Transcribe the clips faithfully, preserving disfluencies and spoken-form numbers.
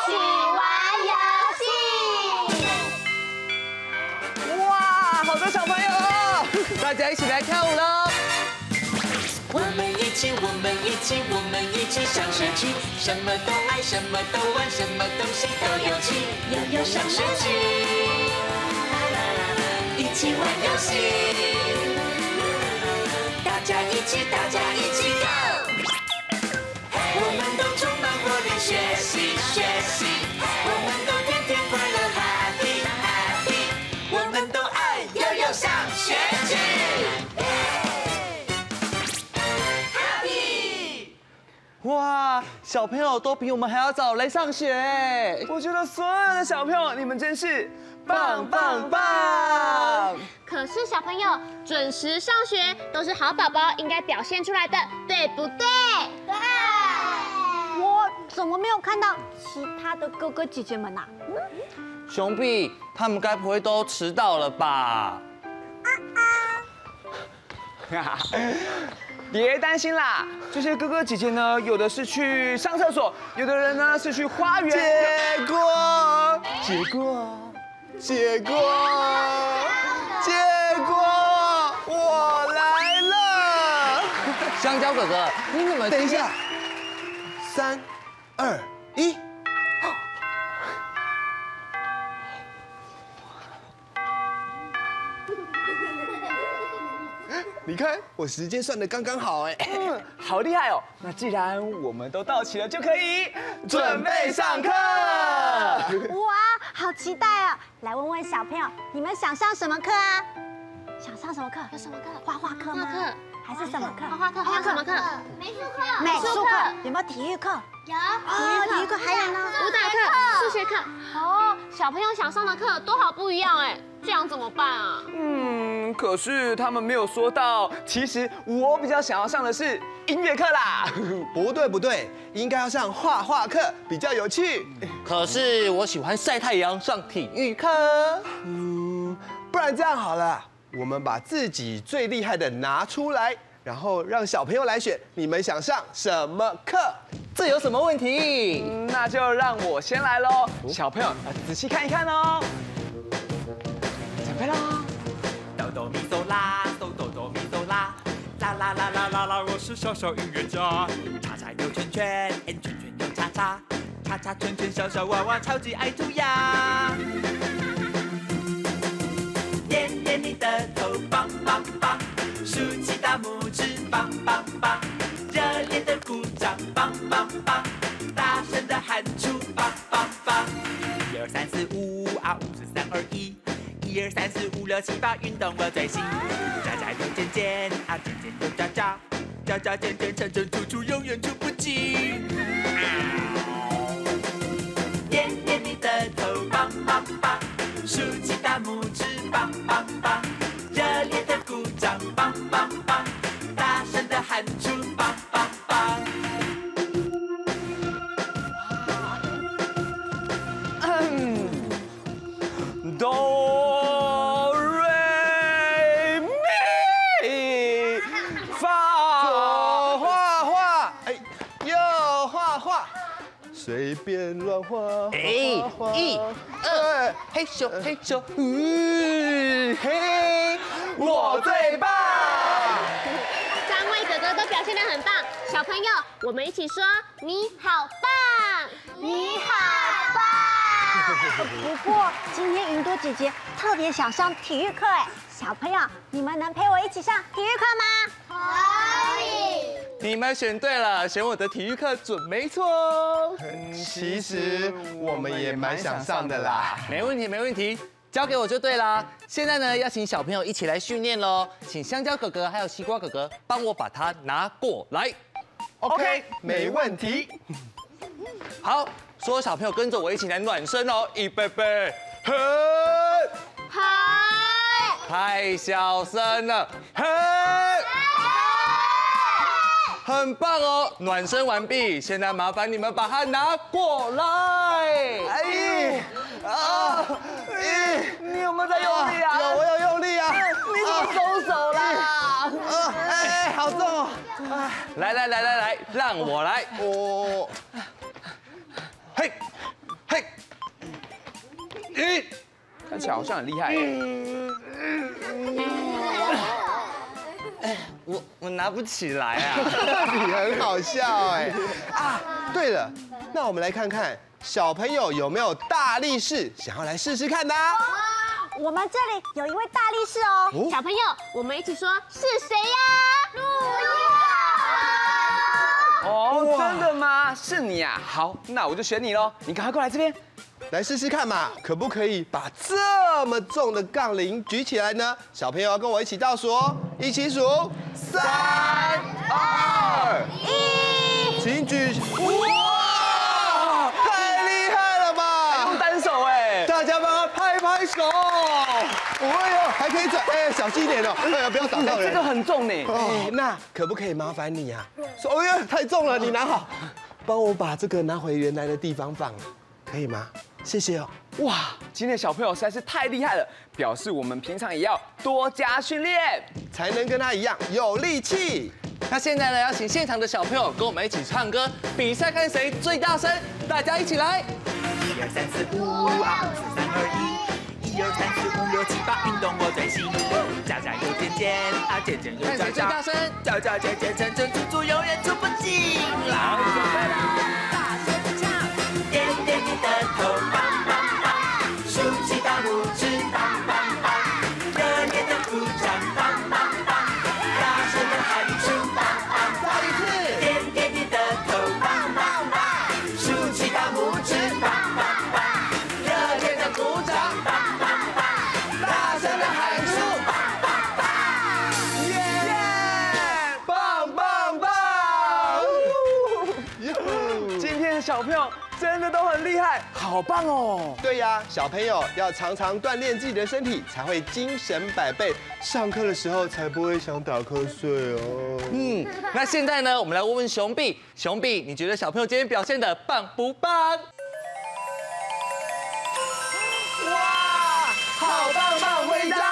起玩游戏。 哇，好多小朋友哦！大家一起来跳舞喽！ 我们一起，我们一起，我们一起上学去，什么都爱，什么都玩，什么东西都有趣，悠悠上学去，一起玩游戏，大家一起，大家一起 go！ 我们都充满活力，学习学习，我们都天天快乐 happy happy， 我们都爱悠悠上学去。 哇，小朋友都比我们还要早来上学。我觉得所有的小朋友，你们真是棒棒棒！ 可是小朋友准时上学都是好宝宝应该表现出来的，对不对？对。 我怎么没有看到其他的哥哥姐姐们呐？ 熊比，他们该不会都迟到了吧？别担心啦，这些哥哥姐姐呢，有的是去上厕所，有的人呢是去花园。结果，结果，结果，结果，我来了！香蕉哥哥，你怎么？ 等一下，三、二、一。你看，我时间算得刚刚好哎。 嗯，好厉害哦！那既然我们都到齐了，就可以准备上课。 哇，好期待啊！来问问小朋友，你们想上什么课啊？想上什么课？ 有什么课？ 画画课吗？ 画课还是什么课？ 画画课。还有什么课？ 美术课。 美术课。有没有体育课？ 有。 哦，体育课还有呢？ 舞蹈课、数学课。哦，小朋友想上的课都好不一样哎，这样怎么办啊？ 嗯，可是他们没有说到，其实我比较想要上的是音乐课啦。 不对不对，应该要上画画课，比较有趣。 可是我喜欢晒太阳，上体育课。 嗯，不然这样好了，我们把自己最厉害的拿出来，然后让小朋友来选，你们想上什么课？ 这有什么问题？嗯，那就让我先来喽。小朋友，仔细看一看哦。准备啦！ 哆哆咪嗦啦，哆哆哆咪嗦啦，啦啦啦啦啦啦，我是小小音乐家。叉叉扭圈圈，圈圈扭叉叉，叉叉圈圈小小娃娃超级爱涂鸦。点点你的头，棒棒棒，竖起大拇指，棒棒棒，热烈的鼓掌，棒棒棒，大声的喊出，棒棒棒。一二三四五啊，五四三二一。一二三四五六七八，运动我最行。喳喳又尖尖啊，尖尖又喳喳，喳喳尖尖沉沉突出，永远出不尽。点点你的头，棒棒棒，竖起大拇指，棒棒棒，热烈的鼓掌，棒棒棒，大声的喊出，棒棒棒。 嗯，哆。 随便乱画， 哎，一、二，嘿咻嘿咻，嗯，嘿，我最棒！ 三位哥哥都表现得很棒，小朋友，我们一起说你好棒， 你好棒！不过今天云朵姐姐特别想上体育课哎，小朋友，你们能陪我一起上体育课吗？ 可以。 你们选对了，选我的体育课准没错哦。 其实我们也蛮想上的啦。 没问题，没问题，交给我就对啦。现在呢，要请小朋友一起来训练喽，请香蕉哥哥还有西瓜哥哥帮我把它拿过来。 OK， 没问题。 好，所有小朋友跟着我一起来暖身哦，预备备，嘿， 嗨， 太小声了，嘿。很棒哦，暖身完毕，现在麻烦你们把它拿过来。哎，啊，哎，你有没有在用力啊？ 有，我有用力啊。 你怎么松手啦？ 啊，哎，好重哦。 来来来来来，让我来。 哦， 嘿， 咦，看起来好像很厉害。 我我拿不起来啊！ 你很好笑哎！啊，对了，那我们来看看小朋友有没有大力士想要来试试看的啊？ 我们这里有一位大力士哦。 哦小朋友，我们一起说是谁呀？ 哦，真的吗？是你啊！好，那我就选你喽。你赶快过来这边。 来试试看嘛，可不可以把这么重的杠铃举起来呢？小朋友要跟我一起倒数哦，一起数，三、二、一，请举。哇，太厉害了吧！ 用单手哎。 大家帮他拍拍手。哎呦，还可以转，哎，小心一点哦，哎呀，不要打到人。 这个很重呢。 哦，那可不可以麻烦你啊？说，哎呀，太重了，你拿好，帮我把这个拿回原来的地方放，可以吗？谢谢哦。 哇，今天的小朋友实在是太厉害了，表示我们平常也要多加训练， 才能跟他一样有力气。 那现在呢，要请现场的小朋友跟我们一起唱歌，比赛看谁最大声，大家一起来。 一二三四五，啊，四三二一，一二三四五六七八，运动我最喜。家家有健健，啊健健有看家家谁最大，声。 家家健健成成足足永远出不尽。来，准备啦，大声唱，点点你的头，棒棒棒，竖起大拇指，棒棒棒，热烈的鼓掌，棒棒棒，大声的喊出，棒棒棒，再一次，点点你的头，棒棒棒，竖起大拇指，棒棒棒，热烈的鼓掌，棒棒棒，大声的喊出，棒棒棒，耶！ 棒棒棒！ 今天的小朋友真的都很厉害，好棒哦！ 对呀，小朋友要常常锻炼自己的身体，才会精神百倍，上课的时候才不会想打瞌睡哦。 嗯，那现在呢，我们来问问熊臂，熊臂，你觉得小朋友今天表现的棒不棒？ 哇，好棒棒徽章！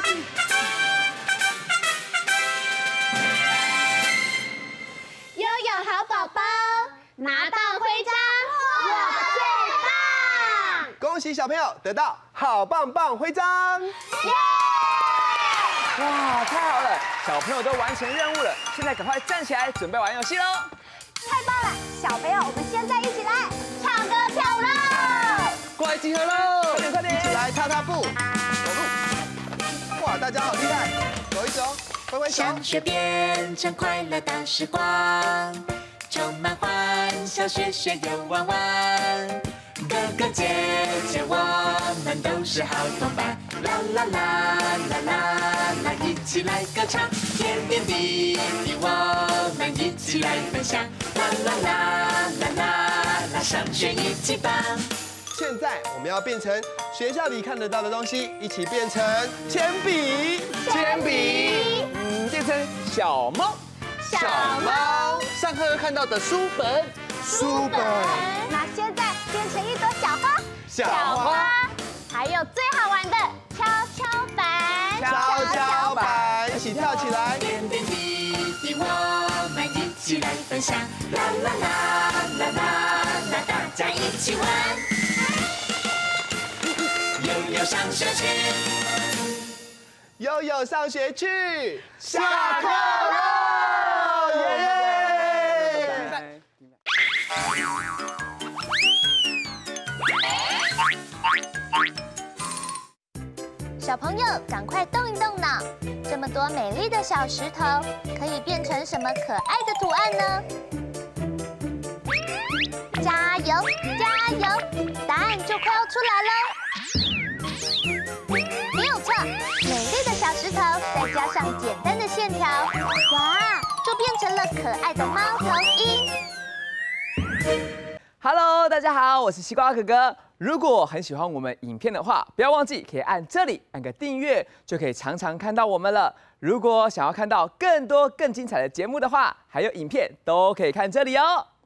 拥有好宝宝，拿到徽章，我最棒！ 恭喜小朋友得到好棒棒徽章！ 哇，太好了，小朋友都完成任务了，现在赶快站起来，准备玩游戏喽！ 太棒了，小朋友，我们现在一起来唱歌跳舞喽！ 过来集合喽！ 快点快点！ 一起来踏踏步，走路。哇，大家好厉害！走一走，挥挥手。 上学变成快乐的时光，充满欢笑，学学又玩玩。哥哥姐姐，我们都是好同伴。啦啦啦啦啦啦，一起来歌唱，点点滴滴我们一起来分享。啦啦啦啦啦啦，上学一起棒。 现在我们要变成学校里看得到的东西，一起变成铅笔， 铅笔，嗯，变成小猫， 小猫， 上课看到的书本， 书本， 那现在变成一朵小花， 小花，还有最好玩的跷跷板， 跷跷板，一起跳起来。 点点滴滴我们一起来分享。啦啦啦啦啦啦，大家一起玩。悠悠上学去， 悠悠上学去，下课喽！耶！ 小朋友，赶快动一动脑！这么多美丽的小石头，可以变成什么可爱的图案呢？加油，加油！答案就快要出来喽！没有错，美丽的小石头再加上简单的线条，哇，就变成了可爱的猫头鹰。 Hello， 大家好，我是西瓜哥哥。如果很喜欢我们影片的话，不要忘记可以按这里按个订阅，就可以常常看到我们了。如果想要看到更多更精彩的节目的话，还有影片都可以看这里哦。